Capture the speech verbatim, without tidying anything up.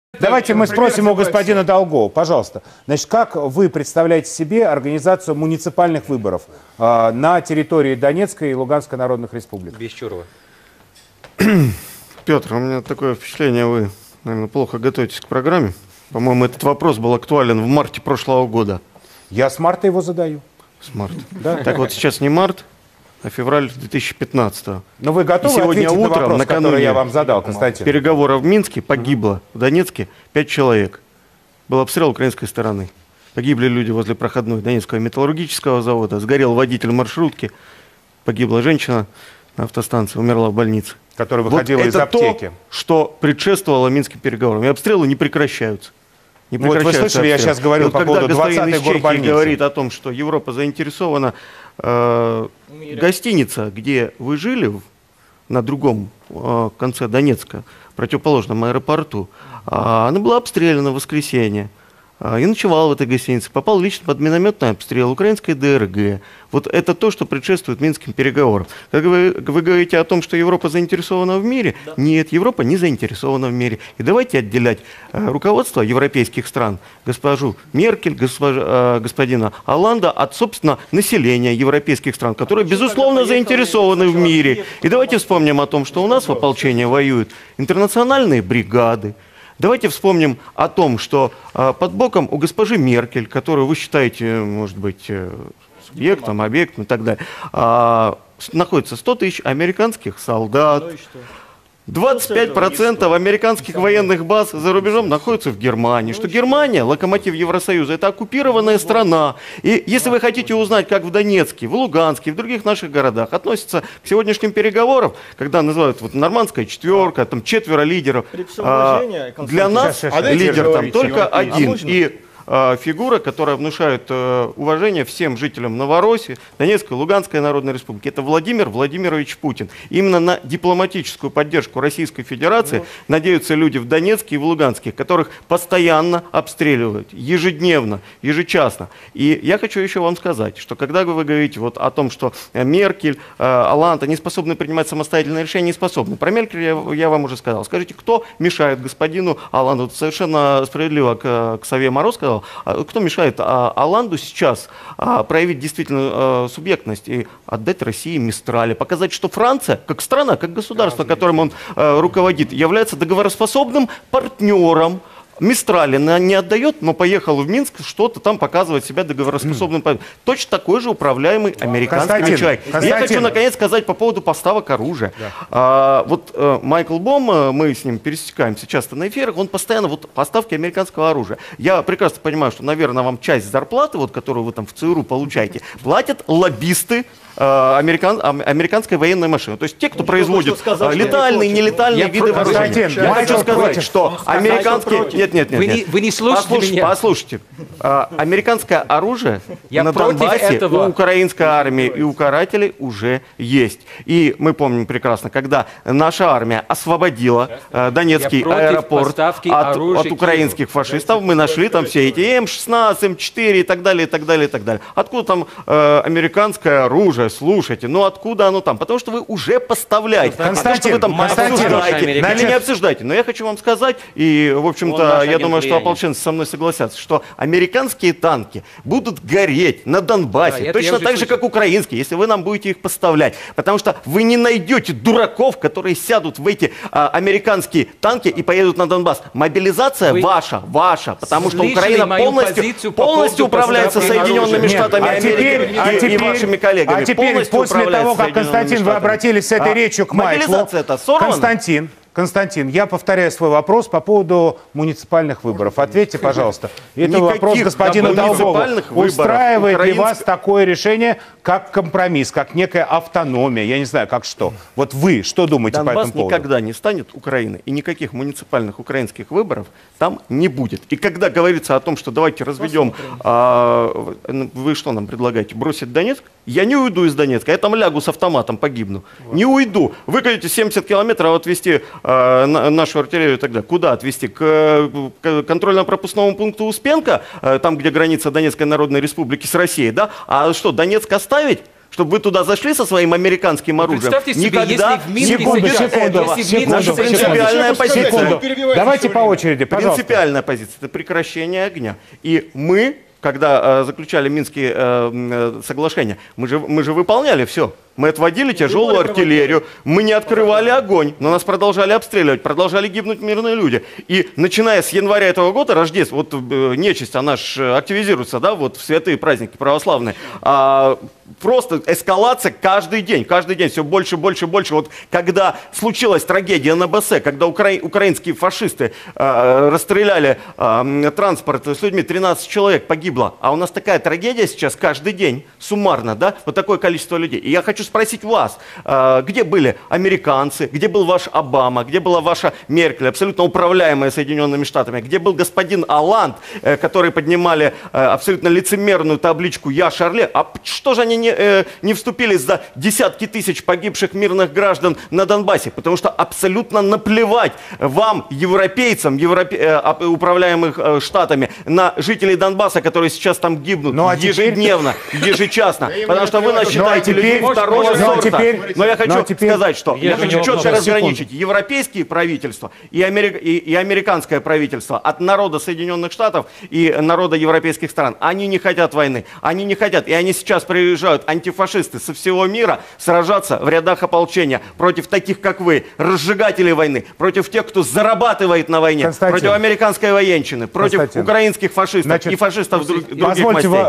Давайте мы спросим у господина Долгова, пожалуйста. Значит, как вы представляете себе организацию муниципальных выборов э, на территории Донецкой и Луганской народных республик? Без Чурова. Петр, у меня такое впечатление, вы, наверное, плохо готовитесь к программе. По-моему, этот вопрос был актуален в марте прошлого года. Я с марта его задаю. С марта. Да. Так вот, сейчас не март, а февраль две тысячи пятнадцатого. Но вы готовы сегодня ответить утром, на вопрос, накануне который я вам задал, Константин? переговоров в Минске погибло в Донецке пять человек. Был обстрел украинской стороны. Погибли люди возле проходной Донецкого металлургического завода. Сгорел водитель маршрутки. Погибла женщина на автостанции, умерла в больнице. Которая выходила вот из это аптеки. То, что предшествовало минским переговорам. И обстрелы не прекращаются. Не вот вы слышали, обстрелы. я сейчас говорил вот по поводу двадцатой горбольницы. Говорит о том, что Европа заинтересована, э, гостиница, где вы жили, на другом э, конце Донецка, противоположном аэропорту, э, она была обстреляна в воскресенье. И ночевал в этой гостинице, попал лично под минометный обстрел украинской ДРГ. Вот это то, что предшествует минским переговорам. Как вы, вы говорите о том, что Европа заинтересована в мире, да. Нет, Европа не заинтересована в мире. И давайте отделять э, руководство европейских стран, госпожу Меркель, госпож, э, господина Олланда, от, собственно, населения европейских стран, которые, безусловно, заинтересованы в мире. И давайте вспомним о том, что у нас в ополчении воюют интернациональные бригады. Давайте вспомним о том, что э, под боком у госпожи Меркель, которую вы считаете, может быть, э, субъектом, объектом и так далее, э, находится сто тысяч американских солдат. двадцать пять процентов американских военных баз за рубежом находятся в Германии. Что Германия, локомотив Евросоюза, это оккупированная страна. И если вы хотите узнать, как в Донецке, в Луганске, в других наших городах относятся к сегодняшним переговорам, когда называют вот нормандская четверка, там четверо лидеров, а, для нас лидер там только один. И фигура, которая внушает э, уважение всем жителям Новороссии, Донецкой, Луганской Народной Республики. Это Владимир Владимирович Путин. Именно на дипломатическую поддержку Российской Федерации ну. надеются люди в Донецке и в Луганске, которых постоянно обстреливают, ежедневно, ежечасно. И я хочу еще вам сказать, что когда вы говорите вот о том, что Меркель, э, Олланд, они способны принимать самостоятельные решения, не способны. Про Меркель я, я вам уже сказал. Скажите, кто мешает господину Олланду? Совершенно справедливо к, к Сове Мороз сказал, кто мешает а, Олланду сейчас а, проявить действительно а, субъектность и отдать России Мистрали, показать, что Франция, как страна, как государство, которым он а, руководит, является договороспособным партнером. Мистрали не отдает, но поехал в Минск что-то там показывать себя договороспособным. Mm. Точно такой же управляемый американский человек. Я хочу наконец сказать по поводу поставок оружия. Yeah. А, вот а, Майкл Бом, мы с ним пересекаемся часто на эфирах, он постоянно вот поставки американского оружия. Я прекрасно понимаю, что, наверное, вам часть зарплаты, вот, которую вы там в ЦРУ получаете, платят лоббисты Американ, американской военной машины. То есть те, кто ну, производит сказать, летальные, нелетальные я виды вооружения. Я хочу сказать, что американские... Нет, нет, нет. Вы не, вы не слушаете послушайте, меня. Послушайте. А, американское оружие я на Донбассе этого. у украинской армии и у карателей уже есть. И мы помним прекрасно, когда наша армия освободила э, Донецкий аэропорт от, от украинских фашистов, мы нашли там все эти эм шестнадцать, эм четыре и так далее, и так далее, и так далее. Откуда там э, американское оружие? Слушайте, ну откуда оно там? Потому что вы уже поставляете. Константин, а то, что вы там Константин, обсуждаете, или не обсуждаете. Но я хочу вам сказать, и, в общем-то, я думаю, что ополченцы со мной согласятся, что американские танки будут гореть на Донбассе, да, точно так же, как украинские, если вы нам будете их поставлять. Потому что вы не найдете дураков, которые сядут в эти а, американские танки и поедут на Донбасс. Мобилизация вы ваша, ваша, потому что Украина полностью, полностью управляется Соединенными Штатами а Америки теперь, и, а и теперь, вашими коллегами. А теперь, после того, как, Константин, вы обратились с этой а, речью к Майклу, Константин, Константин, я повторяю свой вопрос по поводу муниципальных выборов. Ответьте, пожалуйста. Это вопрос господину Долгову. Устраивает украинск... ли вас такое решение, как компромисс, как некая автономия? Я не знаю, как что. Вот вы что думаете Донбасс по этому поводу? никогда не станет Украиной, и никаких муниципальных украинских выборов там не будет. И когда говорится о том, что давайте разведем... А, вы что нам предлагаете? Бросить Донецк? Я не уйду из Донецка, я там лягу с автоматом, погибну. Вот. Не уйду. Выкатите семьдесят километров, отвезти э, на, нашу артиллерию и так далее. Куда отвезти? К, к контрольно-пропускному пункту Успенка, э, там, где граница Донецкой Народной Республики с Россией, да? А что, Донецк оставить? чтобы вы туда зашли со своим американским оружием. Представьте себе, никогда если в Минске секунду, сейчас секунду, этого, если в Минске наша сейчас- принципиальная позиция. Секунду. Давайте по очереди, пожалуйста. Принципиальная позиция – это прекращение огня. И мы, когда э, заключали Минские э, э, соглашения, мы же, мы же выполняли все. Мы отводили тяжелую артиллерию, мы не открывали огонь, но нас продолжали обстреливать, продолжали гибнуть мирные люди. И начиная с января этого года, Рождество, вот э, нечисть, она ж активизируется, да, вот в святые праздники православные, а, просто эскалация каждый день, каждый день, все больше, больше, больше. Вот когда случилась трагедия на Бассе, когда укра... украинские фашисты э, расстреляли э, транспорт с людьми, тринадцать человек погибло, а у нас такая трагедия сейчас каждый день, суммарно, да, вот такое количество людей. И я хочу спросить вас, э, где были американцы, где был ваш Обама, где была ваша Меркель, абсолютно управляемая Соединенными Штатами, где был господин Олланд, э, который поднимали э, абсолютно лицемерную табличку «Я Шарле», а что же они не, э, не вступились за десятки тысяч погибших мирных граждан на Донбассе? Потому что абсолютно наплевать вам, европейцам, европе, э, управляемых э, Штатами, на жителей Донбасса, которые сейчас там гибнут ну, а ежедневно, теперь... ежечасно, потому что вы нас считаете ну, а людьми второго ну, а сорта. теперь... Но я хочу ну, а теперь... сказать, что я, я хочу четко Сейчас, разграничить секунду. европейские правительства и, америк... и, и американское правительство от народа Соединенных Штатов и народа европейских стран. Они не хотят войны, они не хотят, и они сейчас приезжают, антифашисты со всего мира, сражаться в рядах ополчения против таких, как вы, разжигателей войны, против тех, кто зарабатывает на войне, Константин. против американской военщины, против Константин. украинских фашистов. Значит, и фашистов друг, других мастей.